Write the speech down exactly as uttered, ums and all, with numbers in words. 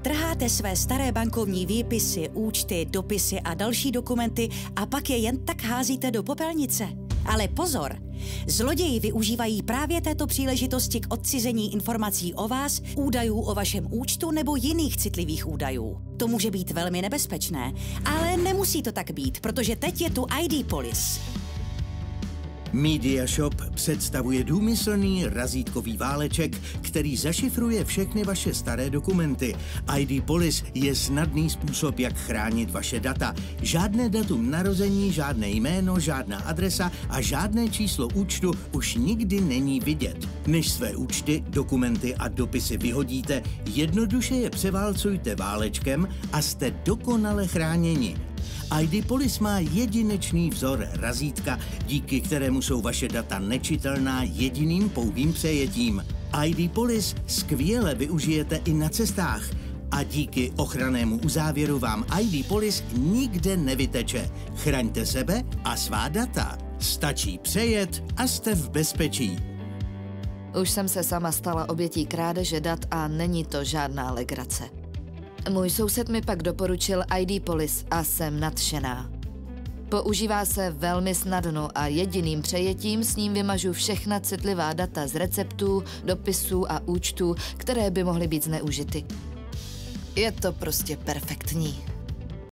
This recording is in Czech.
Trháte své staré bankovní výpisy, účty, dopisy a další dokumenty a pak je jen tak házíte do popelnice. Ale pozor! Zloději využívají právě této příležitosti k odcizení informací o vás, údajů o vašem účtu nebo jiných citlivých údajů. To může být velmi nebezpečné, ale nemusí to tak být, protože teď je tu I D Police. MediaShop představuje důmyslný razítkový váleček, který zašifruje všechny vaše staré dokumenty. I D Police je snadný způsob, jak chránit vaše data. Žádné datum narození, žádné jméno, žádná adresa a žádné číslo účtu už nikdy není vidět. Než své účty, dokumenty a dopisy vyhodíte, jednoduše je převálcujte válečkem a jste dokonale chráněni. I D Police má jedinečný vzor razítka, díky kterému jsou vaše data nečitelná jediným pouhým přejetím. I D Police skvěle využijete i na cestách a díky ochrannému uzávěru vám I D Police nikde nevyteče. Chraňte sebe a svá data. Stačí přejet a jste v bezpečí. Už jsem se sama stala obětí krádeže dat a není to žádná legrace. Můj soused mi pak doporučil I D Police a jsem nadšená. Používá se velmi snadno a jediným přejetím s ním vymažu všechna citlivá data z receptů, dopisů a účtů, které by mohly být zneužity. Je to prostě perfektní.